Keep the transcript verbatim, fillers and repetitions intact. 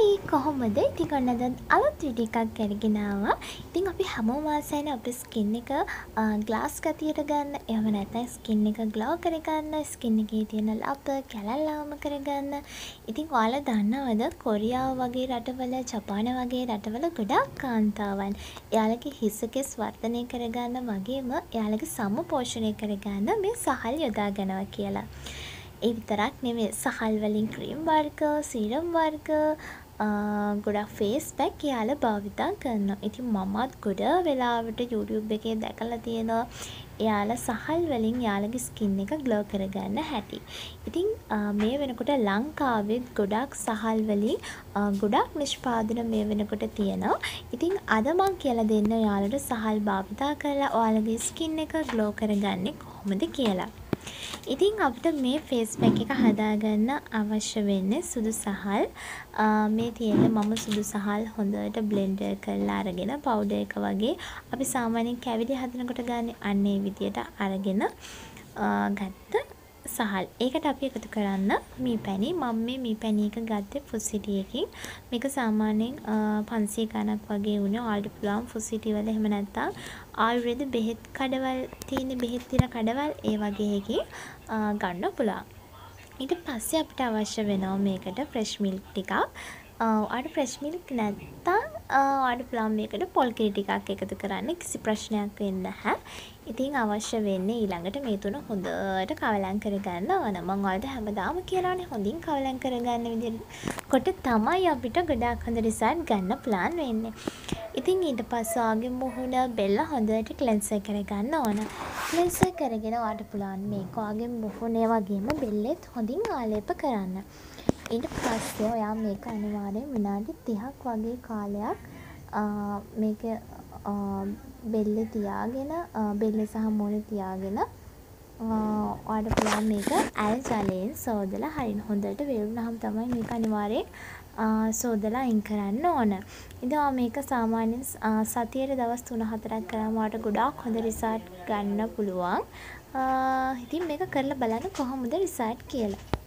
හයි කොහොමද? ඉතින් ඔන්න අද අලුත් වීඩියෝ එකක් අරගෙන ආවා. ඉතින් අපි හැමෝම ආසයිනේ අපේ ස්කින් එක ග්ලාස් ගතියට ගන්න. එහෙම නැත්නම් ස්කින් එක ග්ලෝ කරගන්න, ස්කින් එකේ තියෙන ලප කැලල් අවම කරගන්න. ඉතින් ඔයාලා දන්නවද කොරියාව වගේ රටවල, ජපාන වගේ රටවල ගොඩාක් කාන්තාවන් එයාලගේ හිස කෙස් වර්ධනය කරගන්න වගේම එයාලගේ සම පෝෂණය කරගන්න මේ සහල් යොදා ගන්නවා කියලා. ඒ විතරක් නෙමෙයි සහල් වලින් ක්‍රීම් වර්ග, සීරම් වර්ග ගොඩක් ෆේස් පැක් එයාලා භාවිතා කරනවා. ඉතින් මමත් ගොඩ වෙලාවට YouTube එකේ දැකලා තියෙනවා එයාලා සහල් වලින් එයාලගේ ස්කින් එක ග්ලෝ කරගන්න හැටි. ඉතින් මේ වෙනකොට ලංකාවෙත් ගොඩක් සහල් වලින් ගොඩක් නිෂ්පාදන මේ වෙනකොට තියෙනවා. ඉතින් අද මම කියලා දෙන්න ඔයාලට සහල් භාවිතා කරලා ඔයාලගේ ස්කින් එක ග්ලෝ කරගන්නේ කොහොමද කියලා. ඉතින් අපිට මේ ෆේස් පැක් එක හදාගන්න අවශ්‍ය වෙන්නේ සුදු සහල්. මේ තියෙන්නේ මම සුදු සහල් හොඳට බ්ලෙන්ඩර් කරලා අරගෙන පවුඩර් එක වගේ අපි සාමාන්‍යයෙන් කැවිලි හදනකොට ගන්න අන්න ඒ විදියට අරගෙන ගත්ත සහල්. ඒකට අපි එකතු කරන්න මී පැණි. මම මේ මී පැණි එක ගත්තේ ෆුසිටි එකකින්. මේක සාමාන්‍යයෙන් පන්සිය ගණක් වගේ වුණේ. ඔයාලට පුළුවන් ෆුසිටි වල එහෙම නැත්නම් ආයුර්වේද බෙහෙත් කඩවල් තියෙන බෙහෙත් තියෙන කඩවල් ඒ වගේ එකකින් ගන්න පුළුවන්. ඊට පස්සේ අපිට අවශ්‍ය වෙනවා මේකට ෆ්‍රෙෂ් මිල්ක් ටිකක්. ඔයාලට ෆ්‍රෙෂ් මිල්ක් නැත්තම් ඔයාලට පුළුවන් මේකට පොල් කිරි ටිකක් එකතු කරන්න. කිසි ප්‍රශ්නයක් වෙන්නේ නැහැ. ඉතින් අවශ්‍ය වෙන්නේ ඊළඟට මේ තුන හොඳට කවලම් කරගන්න ඕන. මම ඔයාලට හැමදාම කියලානේ හොඳින් කවලම් කරගන්න විදිහට තමයි අපිට ගොඩාක් හොඳ රිසල්ට් ගන්න ප්ලාන් වෙන්නේ. ඉතින් ඊට පස්සේ ආගේ මුහුණ බෙල්ල හොඳට ක්ලෙන්සර් කරගන්න ඕන. ක්ලෙන්සර් කරගෙන ඔයාලට පුළුවන් මේක ආගේ මුහුණේ වගේම බෙල්ලෙත් හොඳින් ආලේප කරන්න. ඊට පස්සේ ඔයා මේක අනිවාර්යෙන් විනාඩි තිහක් වගේ කාලයක් මේක බෙල්ලේ තියාගෙන බෙල්ල සහ මූණේ තියාගෙන ඔයාලට පුළුවන් මේක ඇල් ජලයෙන් සෝදලා හරින හොඳට වේරුනහම තමයි මේක අනිවාර්යෙන් සෝදලා අයින් කරන්න ඕන. ඉතින් මේක සාමාන්‍යයෙන් සතියේ දවස් තුන හතරක් කරාම ඔයාලට ගොඩාක් හොඳ රිසල්ට් ගන්න පුළුවන්. ඉතින් මේක කරලා බලන්න කොහොමද රිසල්ට් කියලා.